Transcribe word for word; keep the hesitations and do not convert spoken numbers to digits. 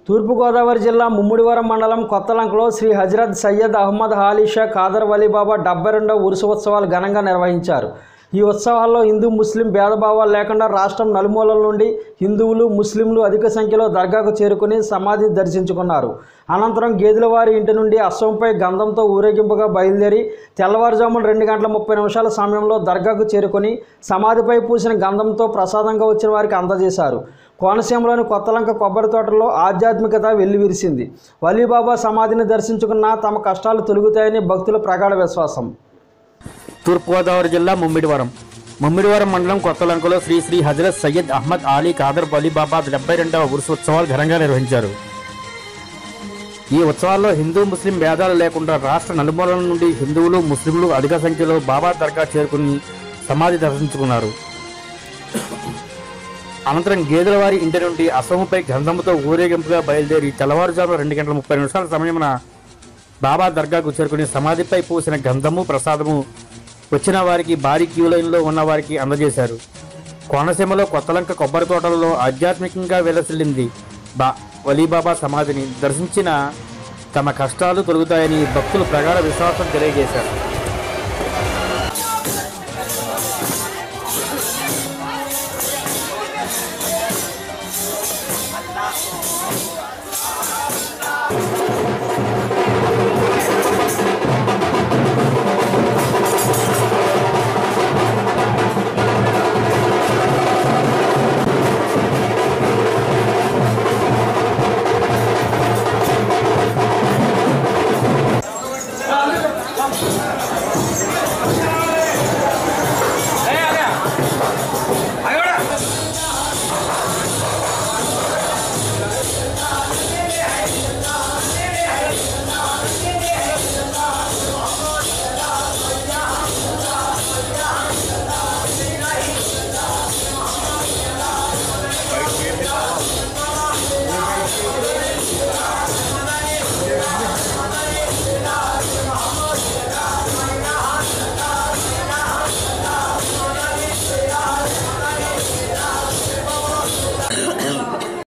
తూర్పుగోదావరి జిల్లా ముమ్మిడివరం మండలం కొత్తలంకలో శ్రీ హజరత్ సయ్యద్ అహ్మద్ అలీ షా ఖాదర్ వలీబాబా డెబ్బై రెండవ ఉరుసు ఉత్సవాలు ఘనంగా నిర్వహించారు. ఈ ఉత్సవాల్లో హిందూ ముస్లిం భేదభావాలు లేకుండా రాష్ట్రం నలుమూలల నుండి హిందువులు ముస్లింలు అధిక సంఖ్యలో దర్గాకు చేరుకుని సమాధి దర్శించుకున్నారు. అనంతరం గేదెలవారి ఇంటి నుండి అశ్వంపై గంధంతో ఊరేగింపుగా బయలుదేరి తెల్లవారుజామున రెండు గంటల ముప్పై నిమిషాల సమయంలో దర్గాకు చేరుకుని సమాధిపై పూసిన గంధంతో ప్రసాదంగా వచ్చిన వారికి అందజేశారు. కోనసీమలోని కొత్తలంక కొబ్బరి తోటలో ఆధ్యాత్మికత వెల్లివిరిసింది. వలీబాబా సమాధిని దర్శించుకున్న తమ కష్టాలు తొలగుతాయని భక్తుల ప్రగాఢ విశ్వాసం. తూర్పుగోదావరి జిల్లా ముమ్మిడివరం ముమ్మిడివరం మండలం కొత్తలంకలో శ్రీ శ్రీ హజరత్ సయ్యద్ అహ్మద్ అలీ ఖాదర్ వలీబాబా డెబ్బై రెండవ ఉరుసు ఉత్సవాలు ఘనంగా నిర్వహించారు. ఈ ఉత్సవాల్లో హిందూ ముస్లిం భేదాలు లేకుండా రాష్ట్ర నలుమూలల నుండి హిందువులు ముస్లింలు అధిక సంఖ్యలో బాబా దర్గా చేరుకుని సమాధి దర్శించుకున్నారు. అనంతరం గేదెలవారి ఇంటి నుండి అశ్వముపై గంధముతో ఊరేగింపుగా బయలుదేరి తెల్లవారుజామున రెండు గంటల ముప్పై నిమిషాల సమయమున బాబా దర్గాకు చేరుకుని సమాధిపై పూసిన గంధము ప్రసాదము వచ్చిన వారికి భారీ క్యూ లైన్లో ఉన్న వారికి అందజేశారు. కోనసీమలో కొత్తలంక కొబ్బరి తోటలలో ఆధ్యాత్మికంగా వెలసిల్లింది బా వలీబాబా సమాధిని దర్శించిన తమ కష్టాలు తొలగుతాయని భక్తులు ప్రగాఢ విశ్వాసం తెలియజేశారు.